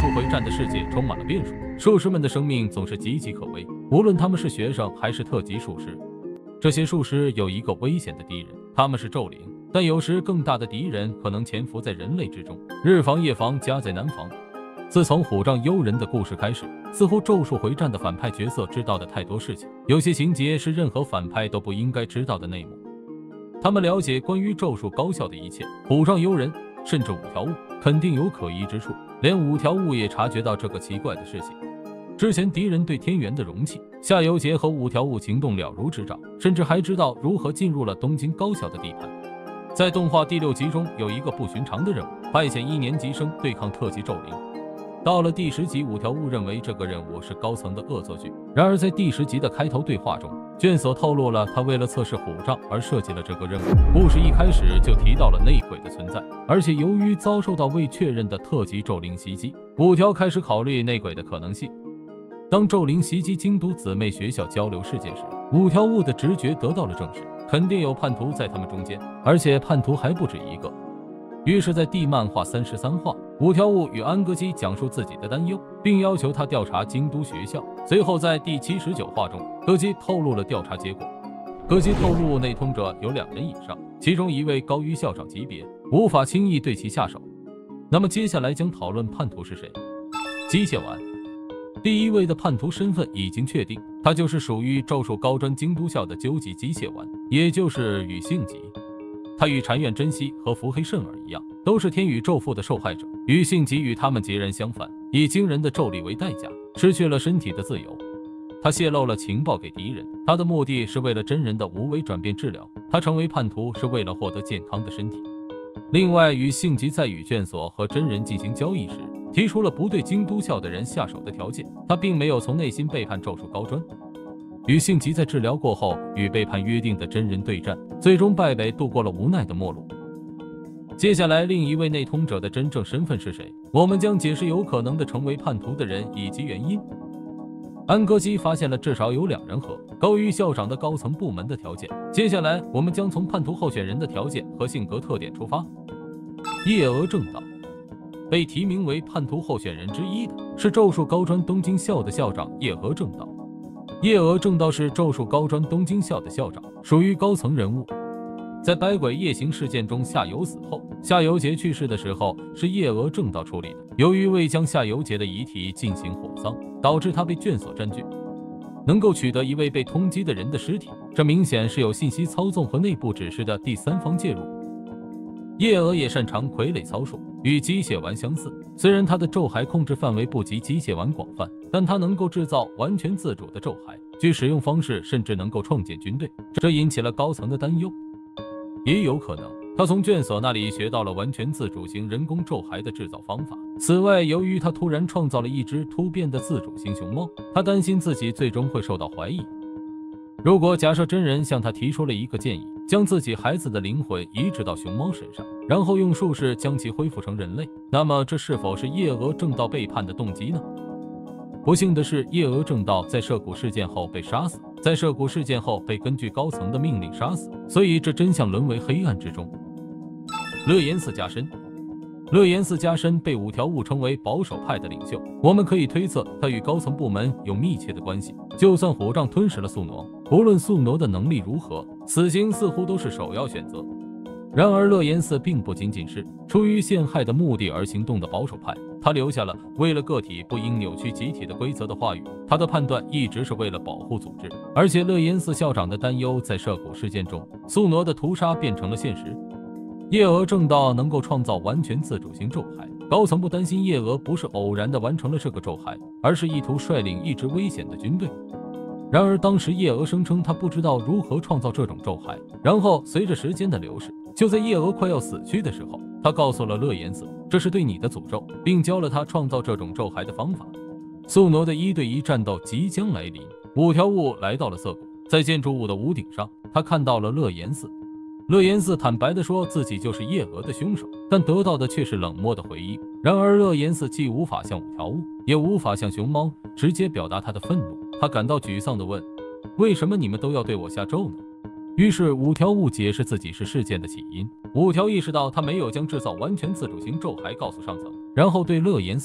术回战的世界充满了变数，术士们的生命总是岌岌可危，无论他们是学生还是特级术师。这些术师有一个危险的敌人，他们是咒灵，但有时更大的敌人可能潜伏在人类之中，日防夜防，家在难防。自从虎杖悠仁的故事开始，似乎咒术回战的反派角色知道的太多事情，有些情节是任何反派都不应该知道的内幕。他们了解关于咒术高效的一切，虎杖悠仁甚至五条悟肯定有可疑之处，连五条悟也察觉到这个奇怪的事情。之前敌人对天元的容器，夏油杰和五条悟行动了如指掌，甚至还知道如何进入了东京高校的地盘。在动画第6集中有一个不寻常的任务，派遣1年级生对抗特级咒灵。到了第10集，五条悟认为这个任务是高层的恶作剧。然而在第10集的开头对话中，卷所透露了他为了测试虎杖而设计了这个任务。故事一开始就提到了内鬼的存在，而且由于遭受到未确认的特级咒灵袭击，五条开始考虑内鬼的可能性。当咒灵袭击京都姊妹学校交流事件时，五条悟的直觉得到了证实，肯定有叛徒在他们中间，而且叛徒还不止一个。于是在第漫画33话，五条悟与安歌姬讲述自己的担忧，并要求他调查京都学校。随后在第79话中，歌姬透露了调查结果。歌姬透露内通者有2人以上，其中1位高于校长级别，无法轻易对其下手。那么接下来将讨论叛徒是谁。机械丸。第1位的叛徒身份已经确定，他就是属于咒术高专京都校的究极机械丸，也就是羽幸吉。他与禅院真希和伏黑甚尔一样，都是天宇咒缚的受害者。羽幸吉与他们截然相反，以惊人的咒力为代价，失去了身体的自由。他泄露了情报给敌人，他的目的是为了真人的无为转变治疗。他成为叛徒是为了获得健康的身体。另外，羽幸吉在与卷所和真人进行交易时，提出了不对京都校的人下手的条件。他并没有从内心背叛咒术高专。羽幸吉在治疗过后与背叛约定的真人对战，最终败北，度过了无奈的末路。接下来，另1位内通者的真正身份是谁？我们将解释有可能的成为叛徒的人以及原因。安歌姬发现了至少有2人和高于校长的高层部门的条件。接下来，我们将从叛徒候选人的条件和性格特点出发。叶娥正道。被提名为叛徒候选人之一的是咒术高专东京校的校长叶娥正道。叶娥正道是咒术高专东京校的校长，属于高层人物。在百鬼夜行事件中，夏油死后，夏油杰去世的时候是叶娥正道处理的。由于未将夏油杰的遗体进行火葬，导致他被卷所占据。能够取得1位被通缉的人的尸体，这明显是有信息操纵和内部指示的第三方介入。叶娥也擅长傀儡操术，与机械丸相似。虽然他的咒骸控制范围不及机械丸广泛，但他能够制造完全自主的咒骸，据使用方式甚至能够创建军队，这引起了高层的担忧。也有可能他从卷所那里学到了完全自主型人工咒骸的制造方法。此外，由于他突然创造了一只突变的自主型熊猫，他担心自己最终会受到怀疑。如果假设真人向他提出了一个建议，将自己孩子的灵魂移植到熊猫身上，然后用术士将其恢复成人类，那么这是否是叶娥正道背叛的动机呢？不幸的是，叶娥正道在涉谷事件后被杀死，在涉谷事件后被根据高层的命令杀死，所以这真相沦为黑暗之中。乐岩寺加深。乐岩寺加深被五条悟称为保守派的领袖，我们可以推测他与高层部门有密切的关系。就算虎杖吞噬了宿傩，无论宿傩的能力如何，死刑似乎都是首要选择。然而乐岩寺并不仅仅是出于陷害的目的而行动的保守派，他留下了为了个体不应扭曲集体的规则的话语。他的判断一直是为了保护组织，而且乐岩寺校长的担忧在涉谷事件中，宿傩的屠杀变成了现实。叶娥正道能够创造完全自主型咒骸，高层不担心叶娥不是偶然地完成了这个咒骸，而是意图率领一支危险的军队。然而当时叶娥声称她不知道如何创造这种咒骸，然后随着时间的流逝，就在叶娥快要死去的时候，她告诉了乐岩寺这是对你的诅咒，并教了她创造这种咒骸的方法。宿傩的1对1战斗即将来临，五条悟来到了涩谷，在建筑物的屋顶上，他看到了乐岩寺。乐岩寺坦白地说自己就是叶娥的凶手，但得到的却是冷漠的回应。然而乐岩寺既无法向五条悟，也无法向熊猫直接表达他的愤怒。他感到沮丧地问，为什么你们都要对我下咒呢？于是五条悟解释自己是事件的起因。五条意识到他没有将制造完全自主型咒骸告诉上层，然后对乐岩寺说，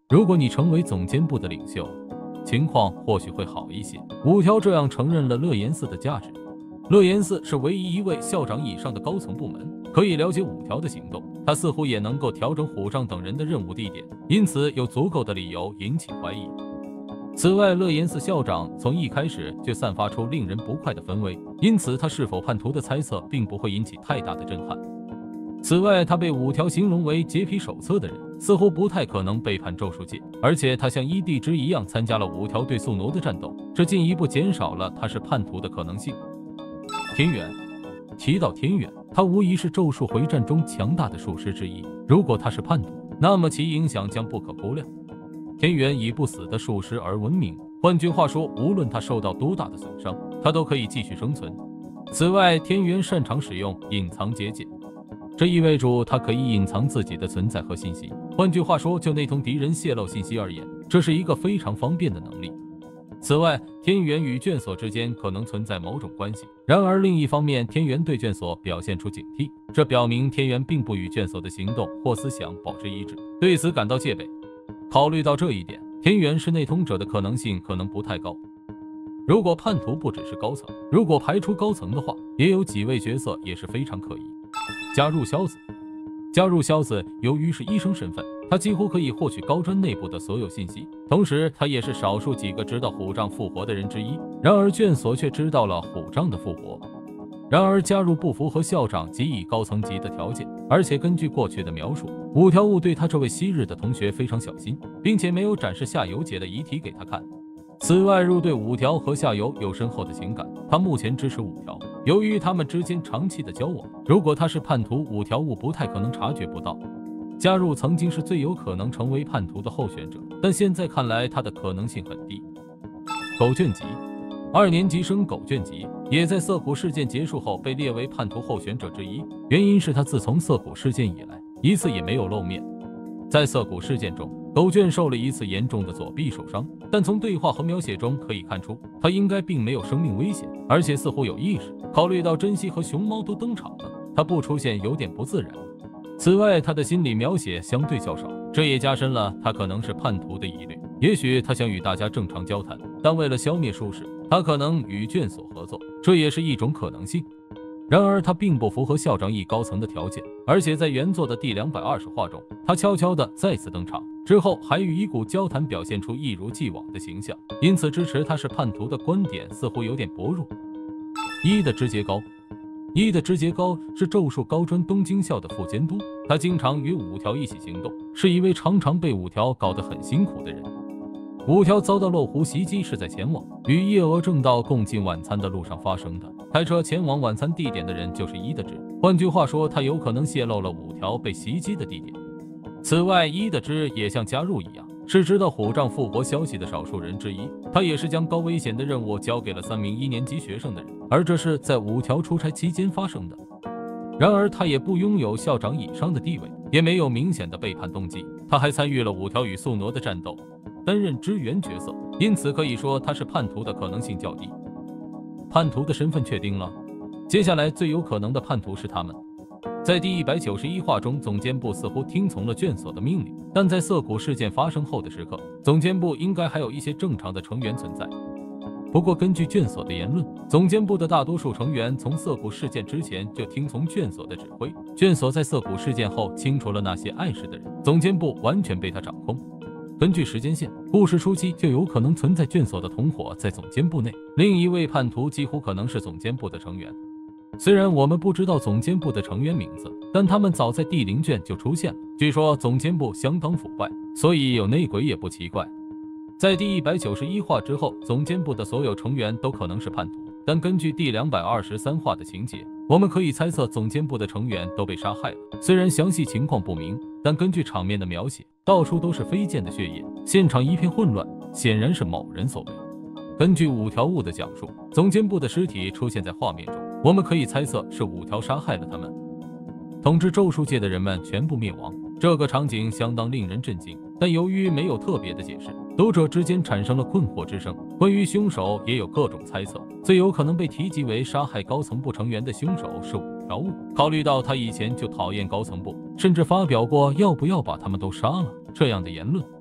如果你成为总监部的领袖，情况或许会好一些。五条这样承认了乐研寺的价值。乐研寺是唯一一位校长以上的高层部门，可以了解五条的行动，他似乎也能够调整虎杖等人的任务地点，因此有足够的理由引起怀疑。此外，乐研寺校长从一开始就散发出令人不快的氛围，因此他是否叛徒的猜测并不会引起太大的震撼。此外，他被五条形容为洁癖手册的人，似乎不太可能背叛咒术界，而且他像伊地之一样参加了五条对宿傩的战斗，这进一步减少了他是叛徒的可能性。天元，提到天元，他无疑是咒术回战中强大的术师之一，如果他是叛徒，那么其影响将不可估量。天元以不死的术师而闻名，换句话说，无论他受到多大的损伤，他都可以继续生存。此外，天元擅长使用隐藏结界，这意味着他可以隐藏自己的存在和信息。换句话说，就内同敌人泄露信息而言，这是一个非常方便的能力。此外，天元与卷所之间可能存在某种关系。然而另一方面，天元对卷所表现出警惕，这表明天元并不与卷所的行动或思想保持一致，对此感到戒备。考虑到这一点，天元是内通者的可能性可能不太高。如果叛徒不只是高层，如果排除高层的话，也有几位角色也是非常可疑。加入萧子，由于是医生身份，他几乎可以获取高专内部的所有信息，同时他也是少数几个知道虎杖复活的人之一。然而卷所却知道了虎杖的复活。然而加入不符合校长给予高层级的条件，而且根据过去的描述，五条悟对他这位昔日的同学非常小心，并且没有展示夏油杰的遗体给他看。此外，入对五条和夏油有深厚的情感，他目前支持五条。由于他们之间长期的交往，如果他是叛徒，五条悟不太可能察觉不到。加入曾经是最有可能成为叛徒的候选者，但现在看来他的可能性很低。狗卷吉，2年级生狗卷吉也在涩谷事件结束后被列为叛徒候选者之一，原因是他自从涩谷事件以来一次也没有露面。在涩谷事件中，狗卷受了一次严重的左臂受伤，但从对话和描写中可以看出，他应该并没有生命危险，而且似乎有意识。考虑到珍惜和熊猫都登场了，他不出现有点不自然。此外，他的心理描写相对较少，这也加深了他可能是叛徒的疑虑。也许他想与大家正常交谈，但为了消灭术士，他可能与卷所合作，这也是一种可能性。然而他并不符合校长一高层的条件，而且在原作的第220话中，他悄悄地再次登场，之后还与伊谷交谈，表现出一如既往的形象，因此支持他是叛徒的观点似乎有点薄弱。一的直节高，一的直节高是咒术高专东京校的副监督，他经常与五条一起行动，是一位常常被五条搞得很辛苦的人。五条遭到漏湖袭击是在前往与叶娥正道共进晚餐的路上发生的，开车前往晚餐地点的人就是伊的之，换句话说，他有可能泄露了五条被袭击的地点。此外，伊的之也像加入一样，是知道虎杖复活消息的少数人之一，他也是将高危险的任务交给了3名1年级学生的人，而这是在五条出差期间发生的。然而他也不拥有校长以上的地位，也没有明显的背叛动机，他还参与了五条与宿傩的战斗，担任支援角色，因此可以说他是叛徒的可能性较低。叛徒的身份确定了，接下来最有可能的叛徒是他们。在第191话中，总监部似乎听从了卷所的命令，但在涩谷事件发生后的时刻，总监部应该还有一些正常的成员存在。不过根据卷所的言论，总监部的大多数成员从涩谷事件之前就听从卷所的指挥，卷所在涩谷事件后清除了那些碍事的人，总监部完全被他掌控。根据时间线，故事初期就有可能存在卷所的同伙在总监部内，另一位叛徒几乎可能是总监部的成员。虽然我们不知道总监部的成员名字，但他们早在第0卷就出现了。据说总监部相当腐败，所以有内鬼也不奇怪。在第191话之后，总监部的所有成员都可能是叛徒，但根据第223话的情节，我们可以猜测总监部的成员都被杀害了。虽然详细情况不明，但根据场面的描写，到处都是飞溅的血液，现场一片混乱，显然是某人所为。根据五条悟的讲述，总监部的尸体出现在画面中，我们可以猜测是五条杀害了他们，统治咒术界的人们全部灭亡。这个场景相当令人震惊，但由于没有特别的解释，读者之间产生了困惑之声。关于凶手也有各种猜测，最有可能被提及为杀害高层部成员的凶手是五条悟。考虑到他以前就讨厌高层部，甚至发表过要不要把他们都杀了这样的言论，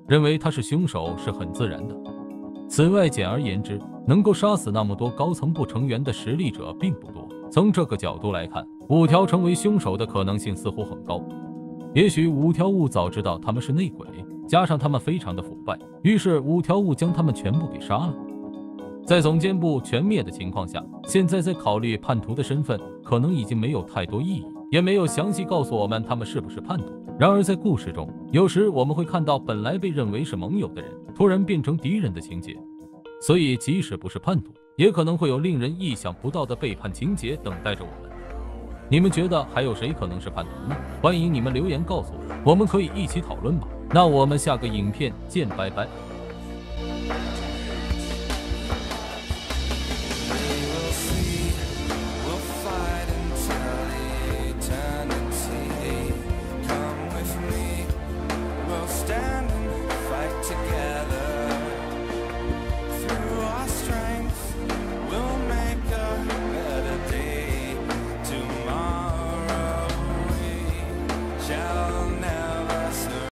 认为他是凶手是很自然的。此外，简而言之，能够杀死那么多高层部成员的实力者并不多。从这个角度来看，5条成为凶手的可能性似乎很高。也许5条悟早知道他们是内鬼，加上他们非常的腐败，于是5条悟将他们全部给杀了。在总监部全灭的情况下，现在在考虑叛徒的身份，可能已经没有太多意义，也没有详细告诉我们他们是不是叛徒。然而在故事中，有时我们会看到本来被认为是盟友的人，突然变成敌人的情节。所以即使不是叛徒，也可能会有令人意想不到的背叛情节等待着我们。你们觉得还有谁可能是叛徒呢？欢迎你们留言告诉我，我们可以一起讨论吧。那我们下个影片见，拜拜。